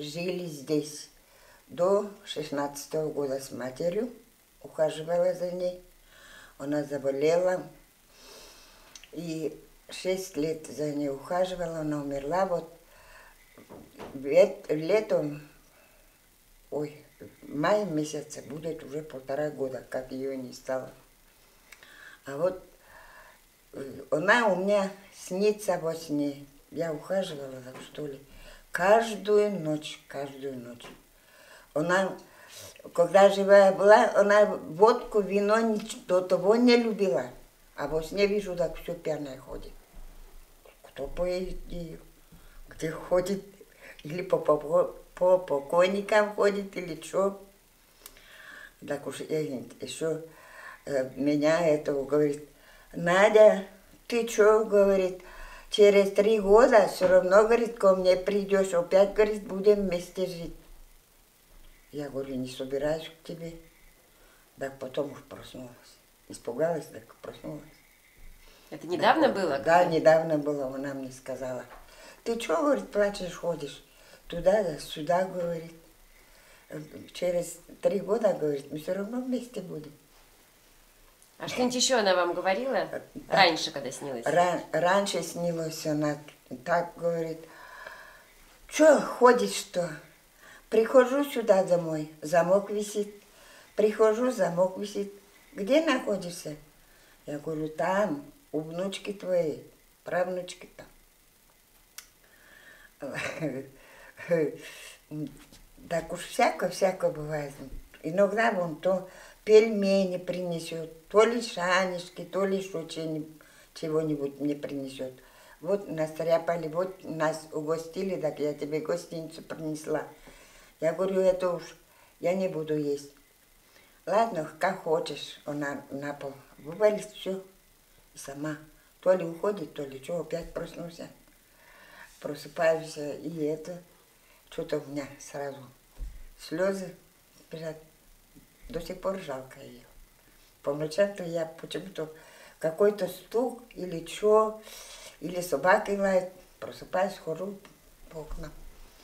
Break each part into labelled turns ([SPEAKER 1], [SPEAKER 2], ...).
[SPEAKER 1] жили здесь до 16-го года с матерью, ухаживала за ней. Она заболела, и 6 лет за ней ухаживала, она умерла. Вот летом, ой, в мае месяце будет уже 1,5 года, как ее не стало. А вот она у меня снится во сне. Я ухаживала, так что ли, каждую ночь. Она, когда живая была, она водку, вино, до того не любила. А во сне вижу, так все пьяная ходит. Кто поедет ее? Где ходит? Или по покойникам ходит, или что? Так уж еще меня этого говорит: Надя, ты что, говорит, через 3 года все равно, говорит, ко мне придешь, опять, говорит, будем вместе жить. Я говорю, не собираюсь к тебе. Так потом уж проснулась. Испугалась, так проснулась.
[SPEAKER 2] Это недавно
[SPEAKER 1] так,
[SPEAKER 2] было?
[SPEAKER 1] Да, недавно было, она мне сказала. Ты что, говорит, плачешь, ходишь? Туда, сюда, говорит. Через 3 года, говорит, мы все равно вместе будем.
[SPEAKER 2] А что-нибудь еще она вам говорила? Раньше, когда снилось?
[SPEAKER 1] Раньше снилось, она так говорит. Что ходишь, что? Прихожу сюда домой, замок висит. Прихожу, замок висит. Где находишься? Я говорю, там, у внучки твоей, правнучки там. Так уж всяко бывает. Иногда вон то пельмени принесет, то ли шанишки, то ли еще чего-нибудь мне принесет. Вот настряпали, вот нас угостили, так я тебе гостиницу принесла. Я говорю, это уж я не буду есть. Ладно, как хочешь. Она на пол вывалит все. И сама то ли уходит, то ли что, опять проснулся. Просыпаюсь, и это, что-то у меня сразу слезы бежат. До сих пор жалко ее. По ночам-то я почему-то какой-то стук или что, или собаки лает, просыпаюсь, хожу по окнам.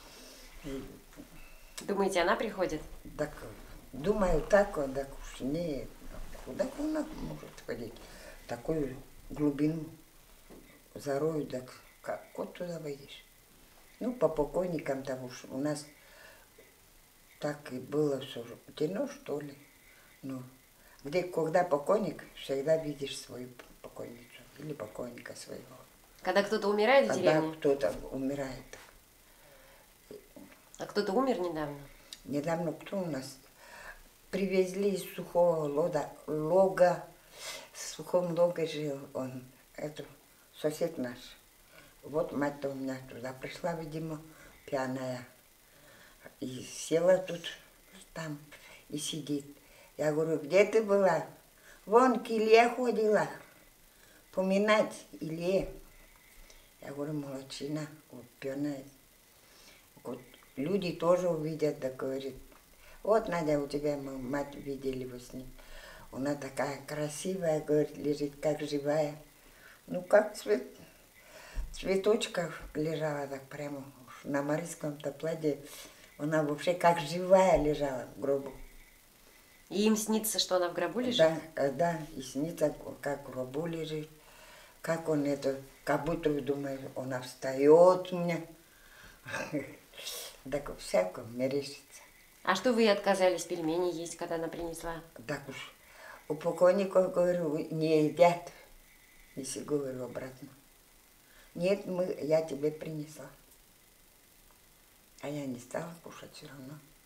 [SPEAKER 2] Думаете, она приходит?
[SPEAKER 1] Так, думаю, так уж не, куда она может ходить? В такую глубину зарою, так как кот туда выйдешь? Ну, по покойникам там уж у нас так и было все темно, что ли. Ну, когда покойник, всегда видишь свою покойницу или покойника своего.
[SPEAKER 2] Когда кто-то умирает в деревне?
[SPEAKER 1] Когда кто-то умирает.
[SPEAKER 2] А кто-то умер недавно?
[SPEAKER 1] Недавно кто у нас? Привезли из сухого лога, в сухом логе жил он, это сосед наш. Вот мать-то у меня туда пришла, видимо, пьяная. И села тут, там, и сидит. Я говорю, где ты была? Вон к Илье ходила, поминать Илье. Я говорю, молодчина, вот пьяная. Вот люди тоже увидят, да говорит, вот, Надя, у тебя мы мать видели во сне. Она такая красивая, говорит, лежит как живая. Ну, как цветочков лежала так прямо на марийском-то платье. Она вообще как живая лежала в гробу.
[SPEAKER 2] И им снится, что она в гробу лежит?
[SPEAKER 1] Да, и снится, как в гробу лежит. Как он это, как будто, думаю, она встает у меня. Так всякое мерещится.
[SPEAKER 2] А что вы отказались пельмени есть, когда она принесла?
[SPEAKER 1] Так уж, у покойников, говорю, не едят. Если говорю обратно. Нет, я тебе принесла. А я не стала кушать все равно.